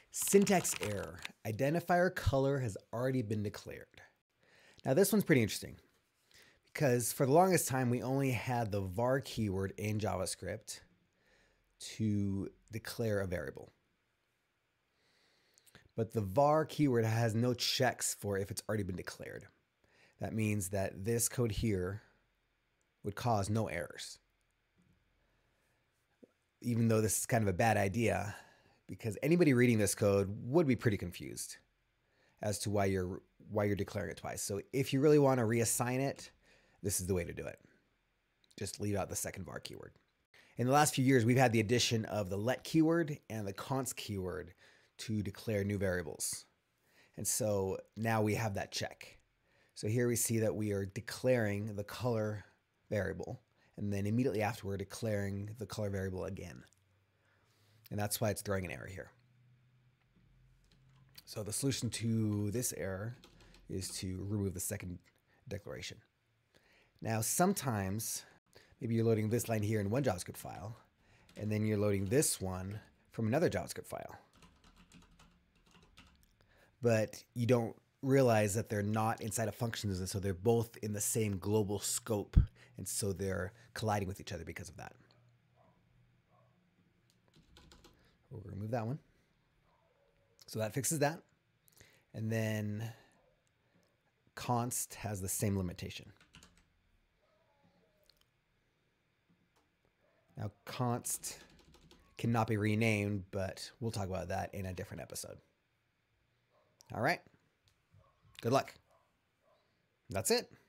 Syntax error. Identifier color has already been declared. Now this one's pretty interesting because for the longest time we only had the var keyword in JavaScript to declare a variable. But the var keyword has no checks for if it's already been declared. That means that this code here would cause no errors. Even though this is kind of a bad idea, because anybody reading this code would be pretty confused as to why you're declaring it twice. So if you really want to reassign it, this is the way to do it. Just leave out the second var keyword. In the last few years, we've had the addition of the let keyword and the const keyword to declare new variables. And so now we have that check. So here we see that we are declaring the color variable, and then immediately after we're declaring the color variable again. And that's why it's throwing an error here. So the solution to this error is to remove the second declaration. Now sometimes, maybe you're loading this line here in one JavaScript file, and then you're loading this one from another JavaScript file. But you don't realize that they're not inside of functions, and so they're both in the same global scope, and so they're colliding with each other because of that. We'll remove that one. So that fixes that. And then const has the same limitation. Now const cannot be renamed, but we'll talk about that in a different episode. All right. Good luck. That's it.